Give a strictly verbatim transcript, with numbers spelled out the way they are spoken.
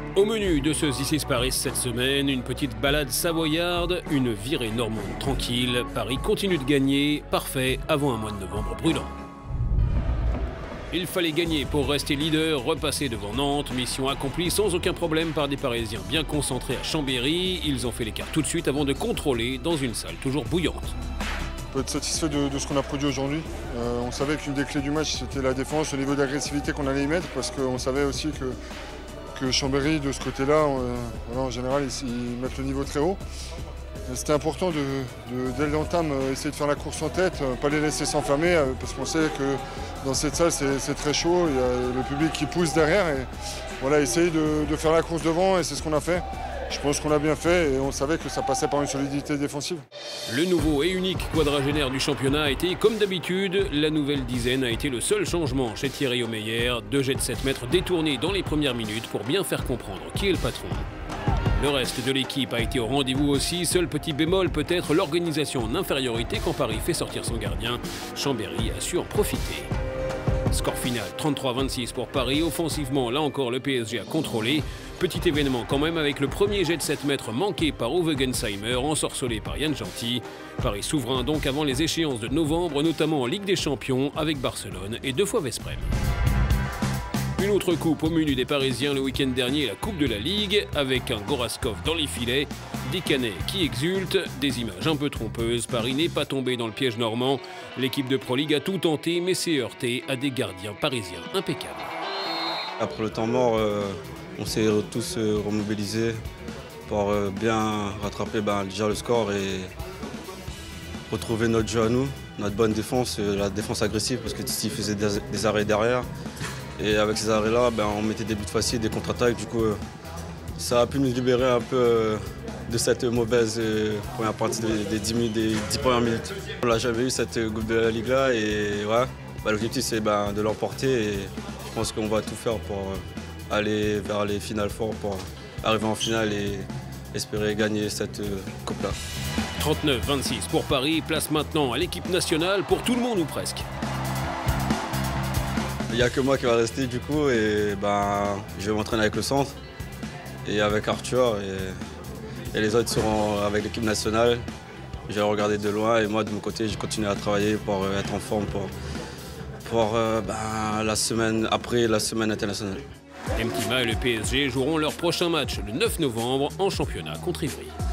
Au menu de ce This is Paris cette semaine, une petite balade savoyarde, une virée normande tranquille. Paris continue de gagner, parfait avant un mois de novembre brûlant. Il fallait gagner pour rester leader, repasser devant Nantes, mission accomplie sans aucun problème par des Parisiens bien concentrés à Chambéry. Ils ont fait l'écart tout de suite avant de contrôler dans une salle toujours bouillante. On peut être satisfait de, de ce qu'on a produit aujourd'hui. Euh, on savait qu'une des clés du match, c'était la défense, au niveau d'agressivité qu'on allait y mettre, parce qu'on savait aussi que, que Chambéry, de ce côté-là, euh, voilà, en général, ils, ils mettent le niveau très haut. C'était important, de, de, dès l'entame, essayer de faire la course en tête, pas les laisser s'enflammer, parce qu'on sait que dans cette salle, c'est très chaud, il y a le public qui pousse derrière. Et voilà, essayer de, de faire la course devant, et c'est ce qu'on a fait. Je pense qu'on l'a bien fait et on savait que ça passait par une solidité défensive. Le nouveau et unique quadragénaire du championnat a été, comme d'habitude, la nouvelle dizaine a été le seul changement chez Thierry Omeyer. Deux jets de sept mètres détournés dans les premières minutes pour bien faire comprendre qui est le patron. Le reste de l'équipe a été au rendez-vous aussi. Seul petit bémol peut-être l'organisation en infériorité quand Paris fait sortir son gardien. Chambéry a su en profiter. Score final trente-trois à vingt-six pour Paris. Offensivement, là encore, le P S G a contrôlé. Petit événement quand même avec le premier jet de sept mètres manqué par Uwe Gensheimer, ensorcelé par Yann Genty. Paris souverain donc avant les échéances de novembre, notamment en Ligue des Champions avec Barcelone et deux fois Veszprém. Une autre coupe au menu des Parisiens le week-end dernier, la Coupe de la Ligue, avec un Goraskov dans les filets, des Canets qui exultent, des images un peu trompeuses. Paris n'est pas tombé dans le piège normand. L'équipe de Pro League a tout tenté, mais s'est heurté à des gardiens parisiens impeccables. Après le temps mort, euh, on s'est tous euh, remobilisés pour euh, bien rattraper ben, déjà le score et retrouver notre jeu à nous, notre bonne défense, euh, la défense agressive, parce que Titi faisait des, des arrêts derrière. Et avec ces arrêts-là, ben, on mettait des buts faciles, des contre-attaques. Du coup, euh, ça a pu nous libérer un peu euh, de cette mauvaise euh, première partie des, des, dix minutes, des dix premières minutes. On n'a jamais eu cette Coupe de la Ligue-là et ouais, ben, l'objectif c'est ben, de l'emporter. Et je pense qu'on va tout faire pour euh, aller vers les finales fortes, pour arriver en finale et espérer gagner cette euh, Coupe-là. trente-neuf à vingt-six pour Paris, place maintenant à l'équipe nationale pour tout le monde ou presque. Il n'y a que moi qui va rester du coup et ben, je vais m'entraîner avec le centre et avec Arthur et, et les autres seront avec l'équipe nationale. Je vais regarder de loin et moi de mon côté je continue à travailler pour être en forme pour, pour euh, ben, la semaine après la semaine internationale. Mtima et le P S G joueront leur prochain match le neuf novembre en championnat contre Ivry.